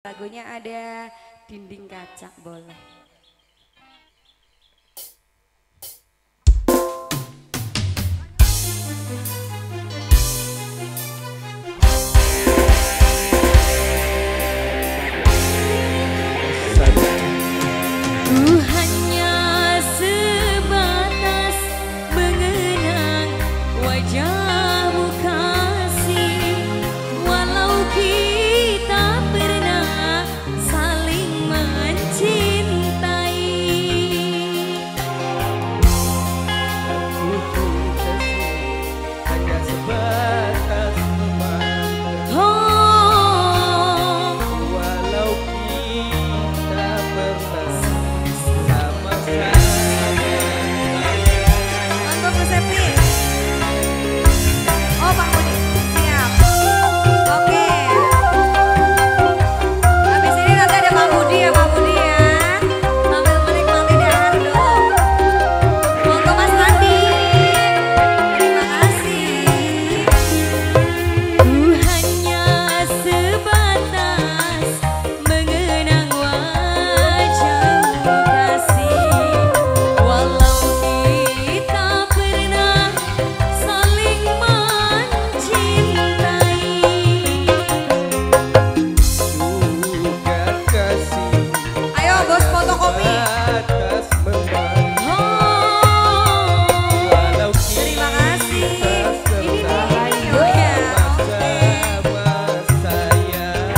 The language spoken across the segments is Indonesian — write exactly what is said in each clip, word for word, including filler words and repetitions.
Lagunya ada Dinding Kaca, boleh. Ku hanya sebatas mengenang wajahmu kasih, walau kita pernah saling mencintai. Aku kasih hanya sebatas memandang, Oh, walau kita pernah sama-sama. Monggo Bu Septi. Oh Pak Budi, siap. Oke. Habis ini nanti ada Pak Budi ya Pak Budi ya. Sambil menikmati dahar dulu. Monggo Mas Andi. Terima kasih. ku hanya sebatas mengenang wajahmu kasih, walau kita pernah saling mencintai. Juga kasih Ayo bos fotokopi. atas memandang, Oh, walau Terima kasih. kita Ini serta nih, oh ya. Oke. sama sayang.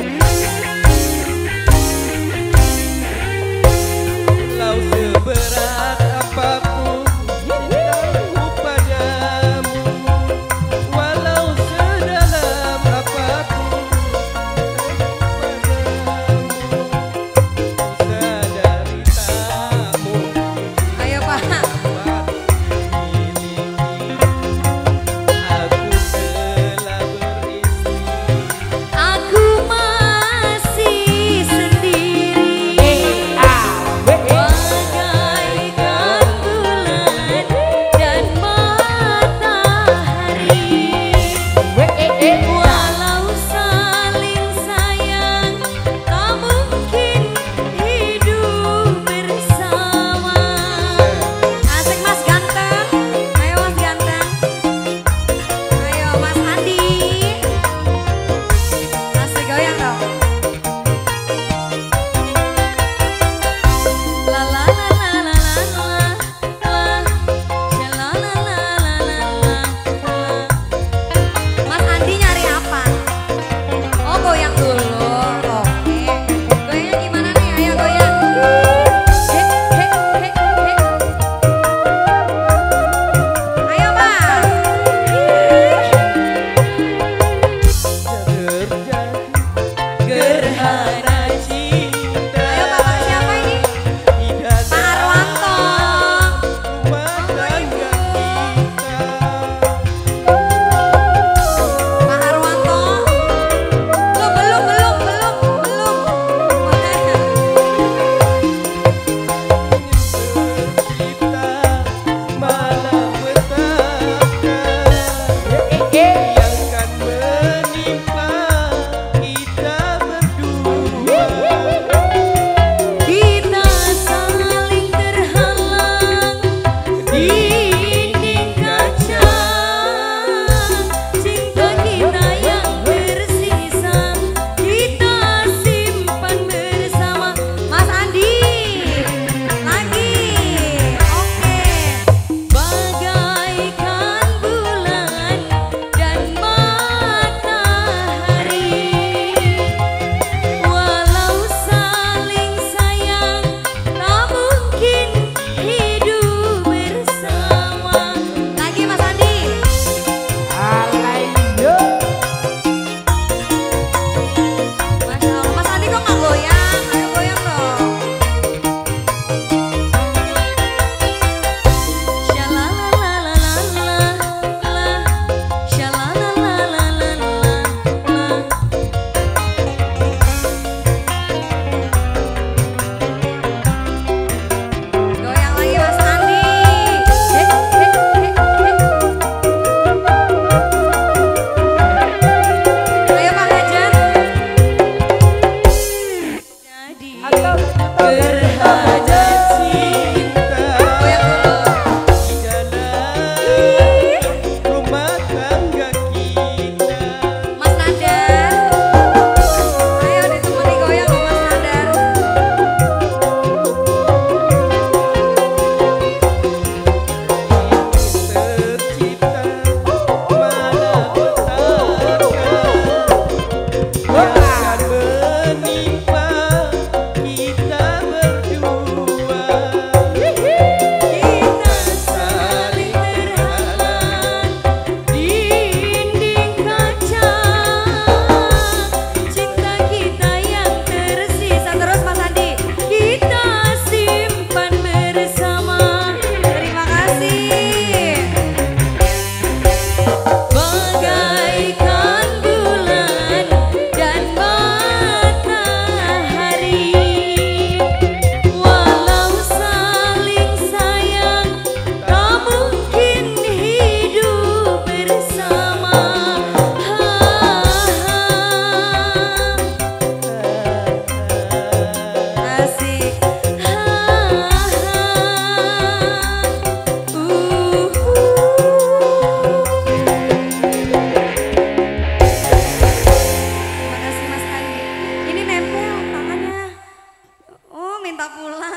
Lau seberat apapun cintaku padamu, walau sedalam apapun padamu, ku sadari tak mungkin Ayo Pak. dapat dimiliki. Aku telah beristri, aku masih sendiri, bagaikan bulan dan matahari. Walau saling sayang, tak mungkin hidup bersama. Asik Mas Ganteng. Ayo Mas Ganteng. Ayo Mas Andi. Asik goyang dong. La la la la la la la, la la la la la la. Mas Andi nyari apa? Oh goyang dulu. Oke. Goyangnya gimana nih? Ayo goyang. Hek, hek, hek, hek. Ayo Mas. terjadi gerhana cinta. Ayo Bapak siapa ini? Tidak Pak Arwanto. rumah tangga kita. Pak Arwanto. Loh, belum, belum, belum, belum. Kita malah petaka yang kan menimpa kita berdua. menikah